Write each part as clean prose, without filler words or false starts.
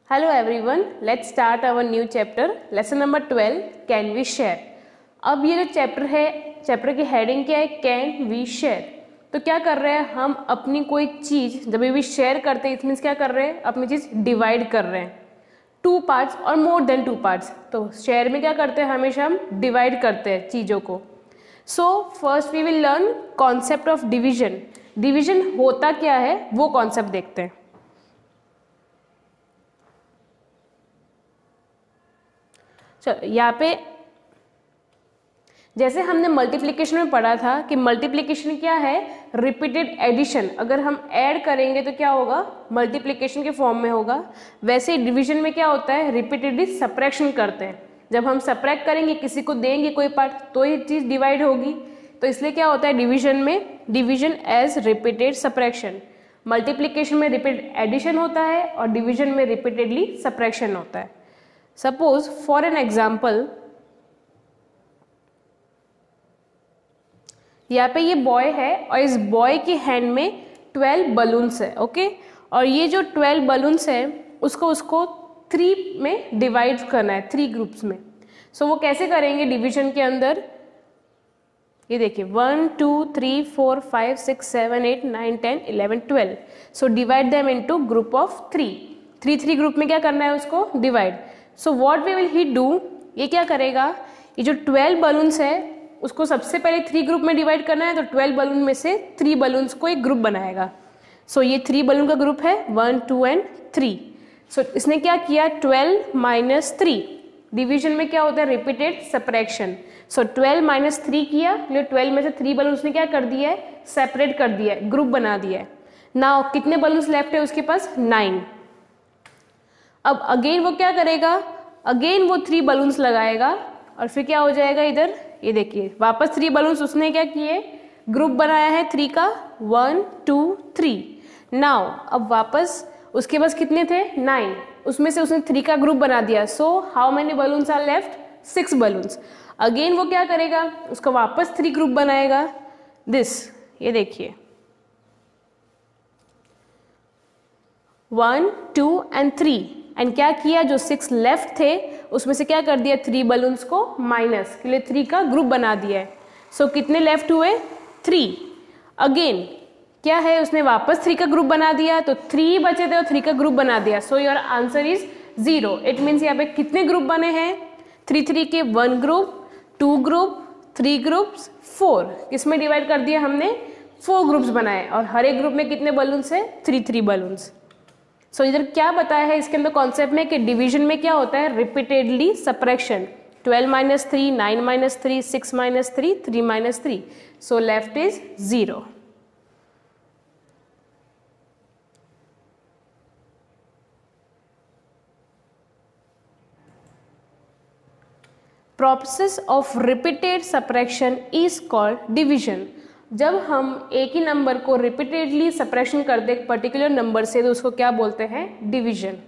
Hello everyone, let's start our new chapter, lesson number 12, can we share। अब ये जो chapter है, chapter की हेडिंग क्या है, कैन वी शेयर। तो क्या कर रहे हैं हम, अपनी कोई चीज़ जब भी शेयर करते हैं, इट मीन्स क्या कर रहे हैं, अपनी चीज़ डिवाइड कर रहे हैं टू पार्ट्स और मोर देन टू पार्ट्स। तो शेयर में क्या करते हैं, हमेशा हम डिवाइड करते हैं चीज़ों को। So first we will learn concept of division. Division होता क्या है वो कॉन्सेप्ट देखते हैं। चलो यहाँ पे जैसे हमने मल्टीप्लिकेशन में पढ़ा था कि मल्टीप्लिकेशन क्या है, रिपीटेड एडिशन। अगर हम ऐड करेंगे तो क्या होगा, मल्टीप्लिकेशन के फॉर्म में होगा। वैसे ही डिवीजन में क्या होता है, रिपीटेडली सब्ट्रैक्शन करते हैं। जब हम सब्ट्रैक्ट करेंगे, किसी को देंगे कोई पार्ट, तो ये चीज़ डिवाइड होगी। तो इसलिए क्या होता है डिवीजन में, division as repeated subtraction. Multiplication में रिपीटेड एडिशन होता है और डिवीजन में रिपीटेडली सब्ट्रैक्शन होता है। सपोज फॉर एन एग्जाम्पल, यहाँ पे ये बॉय है और इस बॉय के हैंड में 12 बलून्स है, ओके। और ये जो 12 बलून्स है उसको 3 में डिवाइड करना है, 3 ग्रुप्स में। सो वो कैसे करेंगे डिवीजन के अंदर, ये देखिए 1 2 3 4 5 6 7 8 9 10 11 12। So divide them into group of 3 group में क्या करना है उसको divide. So what we will ही डू, ये क्या करेगा, ये जो 12 बलून्स है उसको सबसे पहले 3 ग्रुप में डिवाइड करना है। तो 12 बलून में से 3 बलून्स को एक ग्रुप बनाएगा। सो ये 3 बलून का ग्रुप है 1 2 एंड 3। सो इसने क्या किया, 12 माइनस 3। डिवीजन में क्या होता है, रिपीटेड सब्ट्रैक्शन। सो 12 माइनस 3 किया, 12 में से 3 बलून्स ने क्या कर दिया है, सेपरेट कर दिया है, ग्रुप बना दिया है। नाउ कितने बलून्स लेफ्ट है उसके पास, 9। अब अगेन वो क्या करेगा, अगेन वो 3 बलून्स लगाएगा और फिर क्या हो जाएगा इधर, ये देखिए वापस 3 बलून्स उसने क्या किए, ग्रुप बनाया है 3 का, 1 2 3। नाउ अब वापस उसके पास कितने थे, 9, उसमें से उसने 3 का ग्रुप बना दिया। So how many balloons are left, 6 balloons. Again वो क्या करेगा, उसका वापस 3 ग्रुप बनाएगा, दिस, ये देखिए 1 2 एंड 3। एंड क्या किया, जो 6 लेफ्ट थे उसमें से क्या कर दिया, 3 बलून्स को माइनस के लिए 3 का ग्रुप बना दिया है। सो कितने लेफ्ट हुए, 3। अगेन क्या है, उसने वापस 3 का ग्रुप बना दिया, तो 3 बचे थे और 3 का ग्रुप बना दिया। So your answer is 0। It means यहाँ पे कितने ग्रुप बने हैं, 3 के 1 ग्रुप, 2 ग्रुप, 3 ग्रुप्स, 4। किसमें डिवाइड कर दिया हमने, 4 ग्रुप्स बनाए और हर एक ग्रुप में कितने बलून्स है, 3 बलून्स। सो इधर क्या बताया है इसके अंदर कॉन्सेप्ट में कि डिवीजन में क्या होता है, repeatedly subtraction. 12 minus 3, 9 minus 3, 6 minus 3, 3 minus 3। So left is 0। Process of repeated subtraction is called division. जब हम एक ही नंबर को रिपीटेडली सब्ट्रैक्शन करते एक पर्टिकुलर नंबर से, तो उसको क्या बोलते हैं, डिवीजन।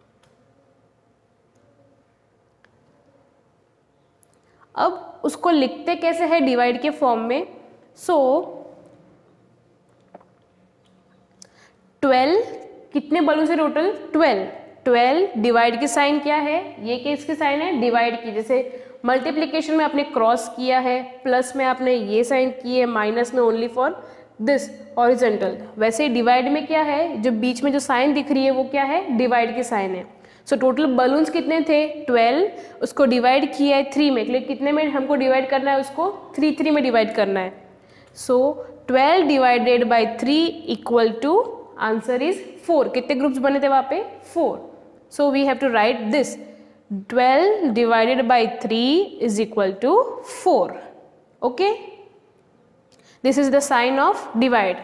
अब उसको लिखते कैसे है, डिवाइड के फॉर्म में। सो 12 कितने बलून से टोटल, 12 डिवाइड की साइन क्या है, ये किसकी साइन है, डिवाइड की। जैसे मल्टीप्लिकेशन में आपने क्रॉस किया है, प्लस में आपने ये साइन की है, माइनस में ओनली फॉर दिस हॉरिजॉन्टल। वैसे डिवाइड में क्या है, जो बीच में जो साइन दिख रही है वो क्या है, डिवाइड की साइन है। सो टोटल बलून्स कितने थे, 12, उसको डिवाइड किया है 3 में। लेकिन कितने में हमको डिवाइड करना है, उसको 3 में डिवाइड करना है। So 12 divided by 3 equal to, answer is 4। कितने ग्रुप्स बने थे वहाँ पे, 4। So we have to write this, 12 divided by 3 is equal to 4. Okay, this is the sign of divide.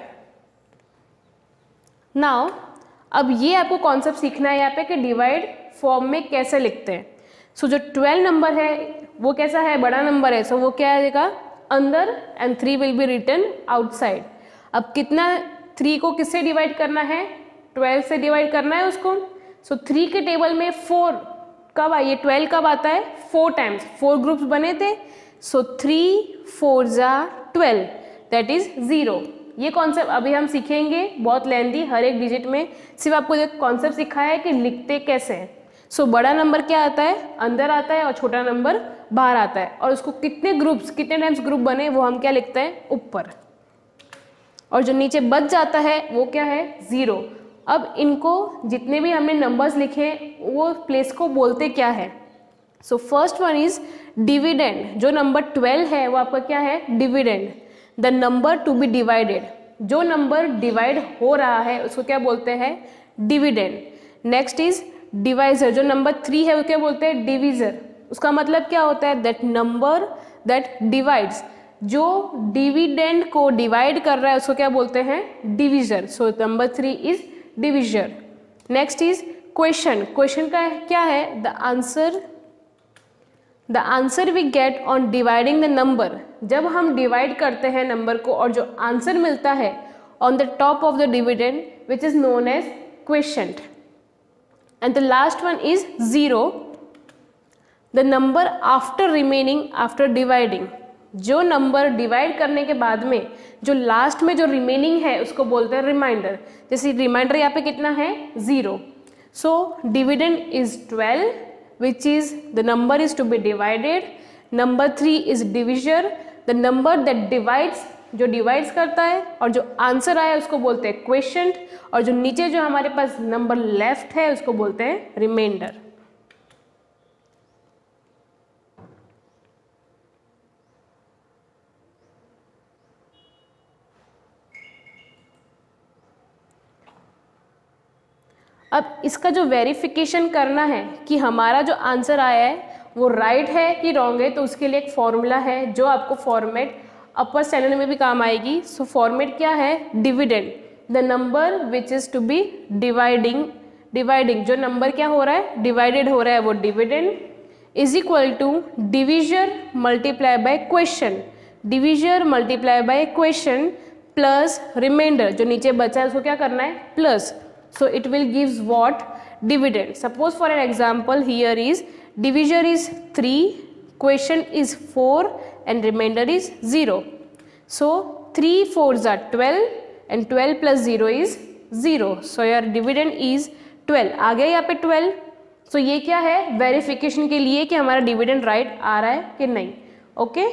Now अब ये आपको कॉन्सेप्ट सीखना है यहाँ पे कि डिवाइड फॉर्म में कैसे लिखते हैं। सो जो 12 नंबर है वो कैसा है, बड़ा नंबर है। सो वो क्या आएगा अंदर and 3 will be written outside. अब कितना, 3 को किससे डिवाइड करना है, 12 से डिवाइड करना है उसको। सो 3 के टेबल में 4 कब आइए, 12 कब आता है, 4 टाइम्स, 4 ग्रुप्स बने थे। सो 3 4 जा 12, दैट इज 0। ये कॉन्सेप्ट अभी हम सीखेंगे, बहुत लेंदी, हर एक डिजिट में सिर्फ आपको एक कॉन्सेप्ट सिखाया है कि लिखते कैसे हैं। सो बड़ा नंबर क्या आता है, अंदर आता है, और छोटा नंबर बाहर आता है, और उसको कितने ग्रुप्स, कितने टाइम्स ग्रुप बने वो हम क्या लिखते हैं, ऊपर, और जो नीचे बच जाता है वो क्या है, 0। अब इनको जितने भी हमने नंबर्स लिखे वो प्लेस को बोलते क्या है। So first one is dividend. जो नंबर 12 है वो आपका क्या है, dividend. The number to be divided, जो नंबर डिवाइड हो रहा है उसको क्या बोलते हैं, डिविडेंड। नेक्स्ट इज डिवाइजर, जो नंबर 3 है वो क्या बोलते हैं, डिवीजर। उसका मतलब क्या होता है, दैट नंबर दैट डिवाइड्स, जो डिविडेंड को डिवाइड कर रहा है उसको क्या बोलते हैं, divisor. So number 3 is divisor. Next is question. Question का क्या है, the answer we get on dividing the number, जब हम डिवाइड करते हैं नंबर को और जो आंसर मिलता है on the top of the dividend which is known as question. And the last one is 0, the number after remaining after dividing, जो नंबर डिवाइड करने के बाद में जो लास्ट में जो रिमेनिंग है उसको बोलते हैं रिमाइंडर। जैसे रिमाइंडर यहाँ पे कितना है, 0। सो dividend is 12 which is the number is to be divided. Number 3 is divisor, the number that divides, जो डिवाइड्स करता है, और जो आंसर आया उसको बोलते हैं क्वेश्चन, और जो नीचे जो हमारे पास नंबर लेफ्ट है उसको बोलते हैं रिमाइंडर। अब इसका जो वेरिफिकेशन करना है कि हमारा जो आंसर आया है वो राइट है कि रॉन्ग है, तो उसके लिए एक फॉर्मूला है जो आपको फॉर्मेट अपर स्टैंडर्ड में भी काम आएगी। सो फॉर्मेट क्या है, dividend, the number which is to be dividing, जो नंबर क्या हो रहा है, डिवाइडेड हो रहा है, वो dividend is equal to divisor multiply by question, divisor multiply by question plus remainder, जो नीचे बचा है उसको क्या करना है, plus. So it will gives what, dividend. Suppose for an example here is divisor is 3, question is 4 and remainder is 0. So 3 4s are 12 and 12 plus 0 is 0. So your dividend is 12. आ गया यहाँ पे 12. So ये क्या है, verification के लिए कि हमारा डिविडेंड राइट आ रहा है कि नहीं। Okay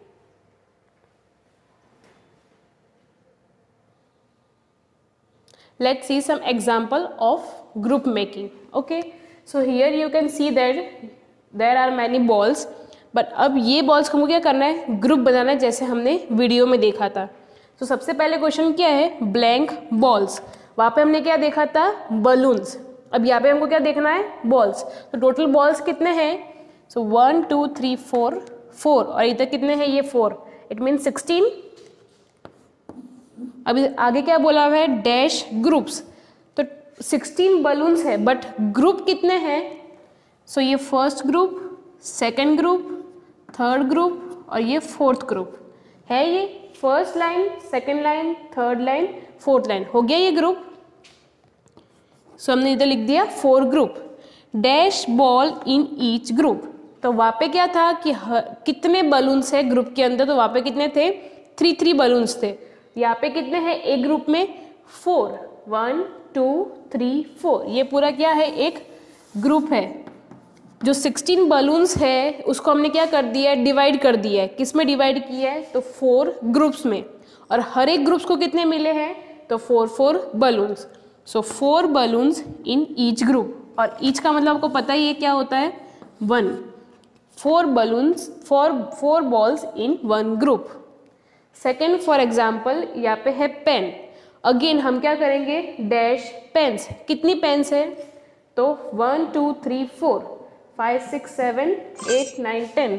Let's see some example of group making. Okay, so here you can see that there are many balls, but अब ये balls को क्या करना है, ग्रुप बनाना है, जैसे हमने वीडियो में देखा था। तो सबसे पहले क्वेश्चन क्या है, ब्लैंक बॉल्स। वहाँ पे हमने क्या देखा था, बलून्स। अब यहाँ पे हमको क्या देखना है, बॉल्स। तो टोटल बॉल्स कितने हैं, सो 1 2 3 4 4, और इधर कितने हैं, ये 4, इट मीन 16। अभी आगे क्या बोला हुआ है, डैश ग्रुप्स। तो 16 बलून्स है, बट ग्रुप कितने हैं, सो ये first group, second group, third group और ये फोर्थ ग्रुप है। ये first line, second line, third line, fourth line, हो गया ये ग्रुप। सो हमने इधर लिख दिया 4 group, dash ball in each group. तो वहाँ पे क्या था कि कितने बलून्स है ग्रुप के अंदर, तो वहाँ पे कितने थे, 3 बलून्स थे। यहाँ पे कितने हैं एक ग्रुप में, 4, 1 2 3 4, ये पूरा क्या है, एक ग्रुप है। जो 16 बलून्स है उसको हमने क्या कर दिया है, डिवाइड कर दिया है। किस में डिवाइड किया है, तो 4 ग्रुप्स में, और हर एक ग्रुप्स को कितने मिले हैं, तो 4 balloons. So 4 balloons in each group, और ईच का मतलब आपको पता ही है क्या होता है, 1। 4 balloons, 4 balls in 1 group. Second for example यहाँ पे है पेन। अगेन हम क्या करेंगे, डैश पेन्स। कितनी पेन्स है, तो 1 2 3 4 5 6 7 8 9 10।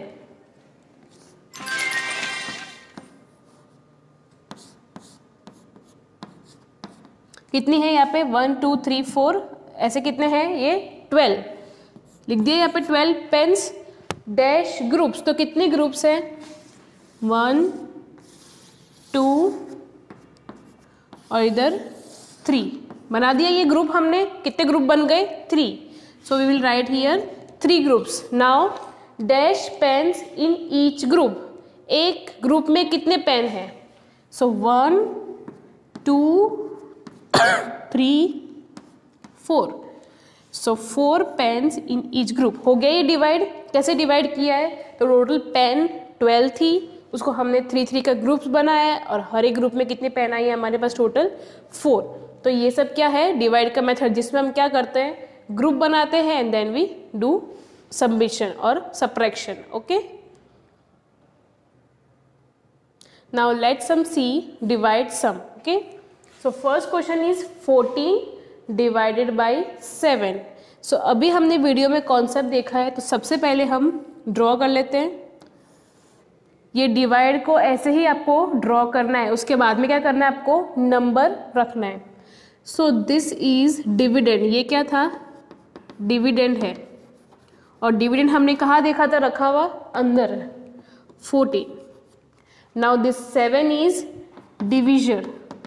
कितनी है यहाँ पे, 1 2 3 4, ऐसे कितने हैं ये, 12 लिख दिया यहाँ पे, 12 पेन्स। डैश ग्रुप्स, तो कितने ग्रुप्स हैं, 1 2 और इधर 3 बना दिया ये ग्रुप हमने। कितने ग्रुप बन गए, 3। So we will write here 3 groups. Now dash pens in each group, एक ग्रुप में कितने पेन हैं, so 1 2, 3, 4. So 4 pens in each group. हो गया ये डिवाइड. कैसे डिवाइड किया है? तो टोटल पेन 12 थी, उसको हमने 3 का ग्रुप्स बनाया है और हर एक ग्रुप में कितने पेन आई है हमारे पास? टोटल 4. तो ये सब क्या है? डिवाइड का मेथड, जिसमें हम क्या करते हैं? ग्रुप बनाते हैं and then we do subtraction और subtraction. Okay, now let some see divide some. Okay, so first question is 14 divided by 7. सो अभी हमने वीडियो में कॉन्सेप्ट देखा है, तो सबसे पहले हम ड्रॉ कर लेते हैं. ये डिवाइड को ऐसे ही आपको ड्रॉ करना है, उसके बाद में क्या करना है? आपको नंबर रखना है. So this is dividend. ये क्या था? डिविडेंड है. और डिविडेंड हमने कहाँ देखा था रखा हुआ? अंदर 14. Now this 7 is division.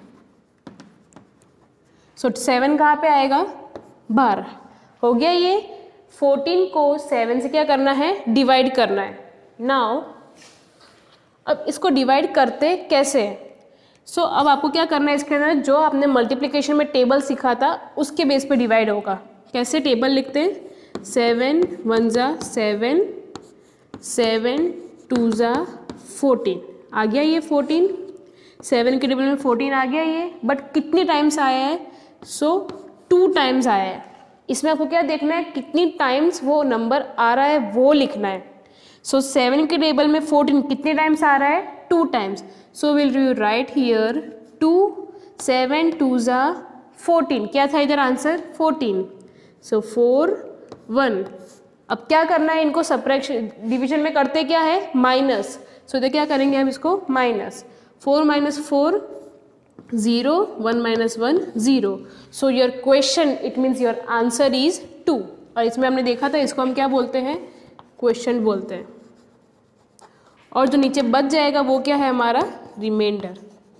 So 7 कहाँ पे आएगा? बाहर. हो गया ये. 14 को 7 से क्या करना है? डिवाइड करना है. नाउ अब इसको डिवाइड करते कैसे? सो अब आपको क्या करना है, इसके अंदर जो आपने मल्टीप्लिकेशन में टेबल सीखा था उसके बेस पे डिवाइड होगा. कैसे टेबल लिखते हैं? 7 1 जा 7, 7 2 जा 14. आ गया ये 14. 7 के टेबल में 14 आ गया ये. बट कितनी टाइम्स आया है? सो 2 टाइम्स आया है. इसमें आपको क्या देखना है? कितनी टाइम्स वो नंबर आ रहा है वो लिखना है. सो 7 के टेबल में 14 कितने टाइम्स आ रहा है? 2 times. So will you write here 2, 7 2 जा 14. क्या था इधर आंसर? 14. सो 4 1. अब क्या करना है? इनको सब्ट्रैक्शन डिवीजन में करते क्या है? माइनस. सो इधर क्या करेंगे हम? इसको minus. 4 - 4 0, 1 - 1 0. So your question, it means your answer is 2. और इसमें हमने देखा था इसको हम क्या बोलते हैं? क्वेश्चन बोलते हैं. और जो नीचे बच जाएगा वो क्या है? हमारा रिमाइंडर.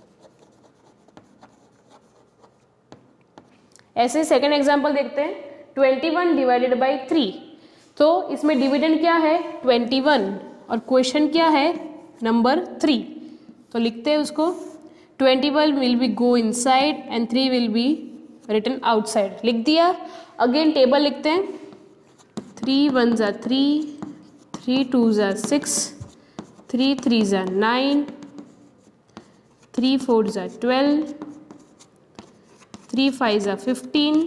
ऐसे सेकंड एग्जांपल देखते हैं. 21 डिवाइडेड बाई 3. तो इसमें डिविडेंड क्या है? 21 और क्वेश्चन क्या है? नंबर 3. तो लिखते हैं उसको. 21 will be go inside and 3 will be written outside. लिख दिया. अगेन टेबल लिखते हैं. 3 1 जा 3, 3 2 जा 6, 3 3 जा 9, 3 4 जा 12, 3 5 जा 15,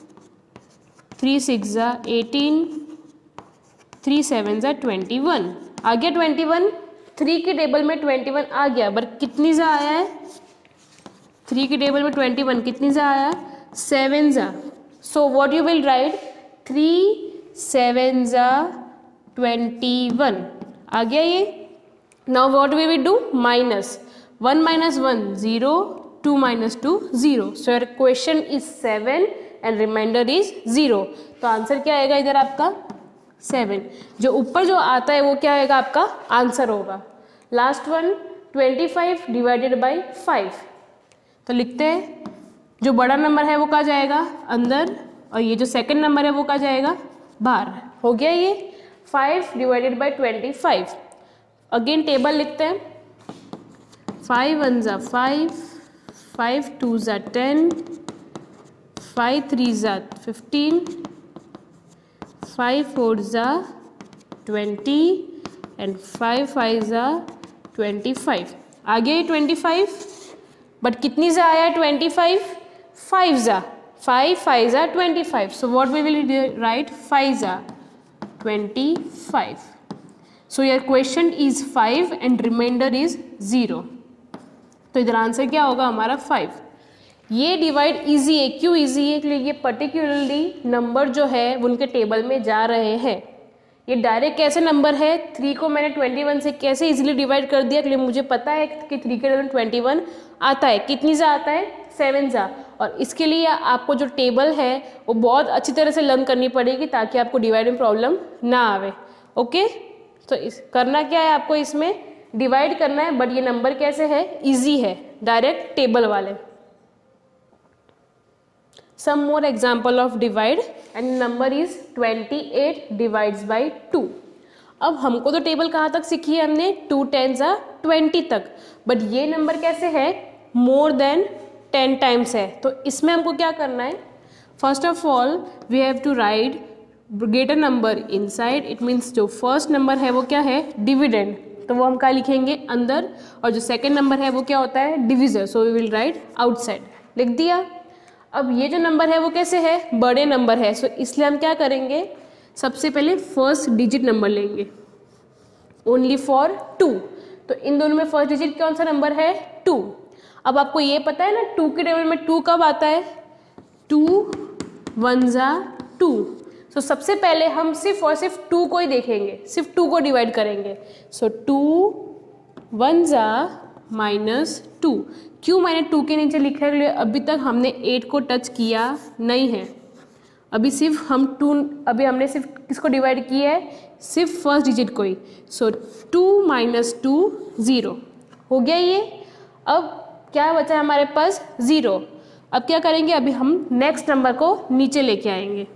3 6 जा 18, 3 7 जा 21. आ गया 21. 3 के टेबल में 21 आ गया, बट कितनी जा आया है? 3 के टेबल में 21 कितनी जा आया? 7 जा. So what you will write? 3 7 जा 21. आ गया ये. Now what we will do? Minus. 1 - 1 0, 2 - 2 0. So your question is 7 and remainder is 0. तो आंसर क्या आएगा इधर आपका? 7. जो ऊपर जो आता है वो क्या आएगा? आपका आंसर होगा. Last one 25 divided by 5. तो लिखते हैं जो बड़ा नंबर है वो कहाँ जाएगा? अंदर. और ये जो सेकंड नंबर है वो कहाँ जाएगा? बाहर. हो गया ये. 5 डिवाइडेड बाई 25. अगेन टेबल लिखते हैं. 5 1 जा 5, 5 2 जा 10, 5 3 जा 15, 5 4 जा 20 एंड 5 5 जा 25. आ गया ये 25. बट कितनी जा आया? 25. 5 जा 5 5 जा 25. So what we will write? 5 जा 25. So your question is 5 and remainder is 0. तो इधर आंसर क्या होगा हमारा? 5. ये डिवाइड इजी है. क्यों इजी है? क्योंकि ये पर्टिकुलरली नंबर जो है उनके टेबल में जा रहे हैं. ये डायरेक्ट कैसे नंबर है? 3 को मैंने 21 से कैसे इजीली डिवाइड कर दिया? क्योंकि मुझे पता है कि 3 के टेबल 21 आता है. कितनी जा आता है? 7 जा. और इसके लिए आपको जो टेबल है वो बहुत अच्छी तरह से लर्न करनी पड़ेगी ताकि आपको डिवाइड में प्रॉब्लम ना आवे. ओके, तो करना क्या है आपको? इसमें डिवाइड करना है. बट ये नंबर कैसे है? इजी है, डायरेक्ट टेबल वाले. Some more example of divide and number is 28 divides by 2. अब हमको तो टेबल कहाँ तक सीखी है हमने? 2 10 20 तक. बट ये नंबर कैसे है? मोर देन 10 टाइम्स है, तो इसमें हमको क्या करना है, first of all we have to write greater number inside. It means जो फर्स्ट नंबर है वो क्या है, डिविडेंड, तो वो हम क्या लिखेंगे अंदर, और जो सेकेंड नंबर है वो क्या होता है, divisor, so we will write outside. लिख दिया। अब ये जो नंबर है वो कैसे है, बड़े नंबर है, सो इसलिए हम क्या करेंगे, सबसे पहले फर्स्ट डिजिट नंबर लेंगे, ओनली फॉर 2। तो इन दोनों में फर्स्ट डिजिट कौन सा नंबर है, 2। अब आपको ये पता है ना 2 के टेबल में 2 कब आता है, 2 1 जा 2। सो सबसे पहले हम सिर्फ और सिर्फ 2 को ही देखेंगे, सिर्फ 2 को डिवाइड करेंगे। सो 2 1 जा -2। क्यों मैंने 2 के नीचे लिखा है, अभी तक हमने 8 को टच किया नहीं है, अभी सिर्फ हम 2, अभी हमने सिर्फ किसको डिवाइड किया है, सिर्फ फर्स्ट डिजिट को ही। सो 2 - 2 0 हो गया ये। अब क्या बचा है हमारे पास, 0। अब क्या करेंगे, अभी हम नेक्स्ट नंबर को नीचे लेके आएंगे।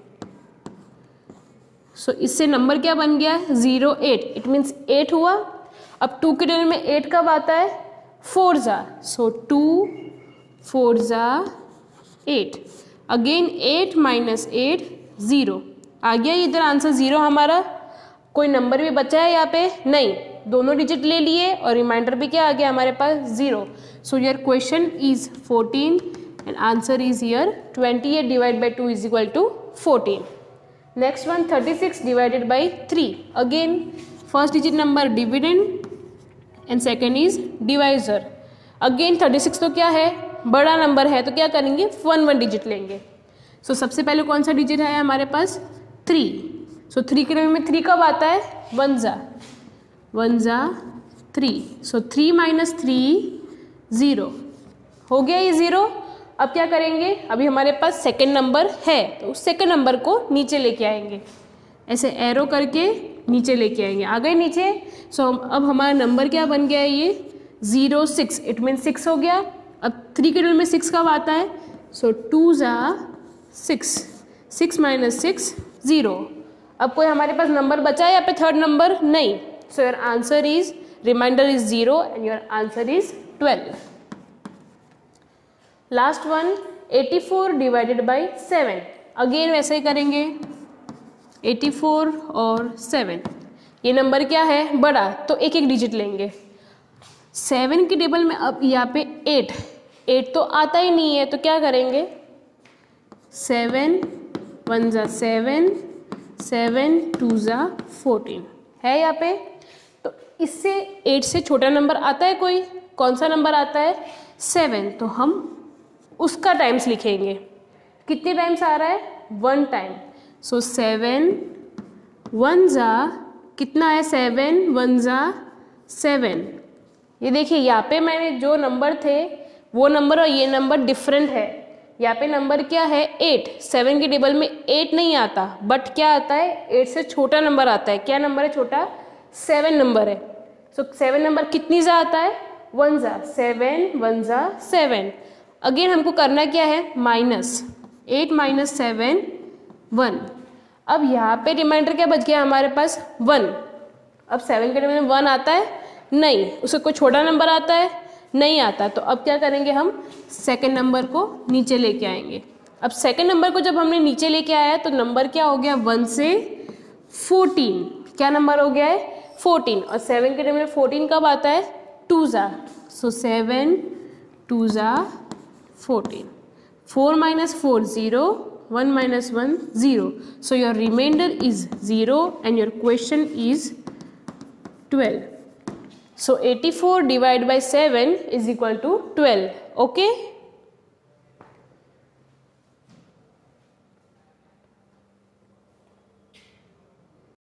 सो इससे नंबर क्या बन गया, 0 8, इट मीन्स 8 हुआ। अब 2 के टेबल में 8 कब आता है, 4 जा, सो 2 4 जा 8। अगेन 8 - 8 0 आ गया इधर आंसर 0 हमारा। कोई नंबर भी बचा है यहाँ पे, नहीं, दोनों डिजिट ले लिए और रिमाइंडर भी क्या आ गया हमारे पास, 0। So your question is 14 and answer is here 28 divide by 2 is equal to 14। Next one 36 divided by 3। Again first digit number dividend and second is divisor. Again 36 तो क्या है, बड़ा नंबर है, तो क्या करेंगे 1 डिजिट लेंगे। सो सबसे पहले कौन सा डिजिट है हमारे पास, 3। सो 3 के टेबल में 3 कब आता है, 1 जा 3। सो 3 - 3 0 हो गया ये 0। अब क्या करेंगे, अभी हमारे पास सेकेंड नंबर है, तो उस सेकेंड नंबर को नीचे लेके आएंगे, ऐसे एरो करके नीचे लेके आएंगे। आ गए नीचे। सो अब हमारा नंबर क्या बन गया है, ये 0 6, इट मीन 6 हो गया। अब 3 के टेबल में 6 कब आता है, सो 2 जा 6, 6 - 6 0। अब कोई हमारे पास नंबर बचा है यहाँ पे, थर्ड नंबर नहीं। So your answer is, remainder is 0 and your answer is 12। Last one 84 divided by 7। Again वैसे ही करेंगे, 84 और 7। ये नंबर क्या है, बड़ा, तो एक एक डिजिट लेंगे। 7 के टेबल में अब यहाँ पे 8 तो आता ही नहीं है, तो क्या करेंगे, 7 1 जा 7, 7 2 जा 14 है यहाँ पे। तो इससे 8 से छोटा नंबर आता है कोई, कौन सा नंबर आता है, 7। तो हम उसका टाइम्स लिखेंगे। कितने टाइम्स आ रहा है, 1 टाइम। सो 7 1 जा कितना है, 7 1 जा 7। ये देखिए यहाँ पे मैंने जो नंबर थे वो नंबर और ये नंबर डिफरेंट है। यहाँ पे नंबर क्या है, 8। 7 के टेबल में 8 नहीं आता, बट क्या आता है, 8 से छोटा नंबर आता है। क्या नंबर है छोटा, 7 नंबर है। सो 7 नंबर कितनी जा आता है, 1 जा, 7 1 जा 7। अगेन हमको करना क्या है, -8 - 7 1। अब यहाँ पे रिमाइंडर क्या बच गया हमारे पास, 1। अब 7 के टेबल में 1 आता है, नहीं, उससे कोई छोटा नंबर आता है, नहीं आता। तो अब क्या करेंगे, हम सेकंड नंबर को नीचे लेके आएंगे। अब सेकंड नंबर को जब हमने नीचे लेके आया तो नंबर क्या हो गया, 1 से 14। क्या नंबर हो गया है, 14। और 7 के टेबल में 14 कब आता है, 2 जा। सो 7 2 जा 14। 4 - 4 0, 1 - 1 0. So your remainder is 0 and your question is 12. So 84 divided by 7 is equal to 12. Okay.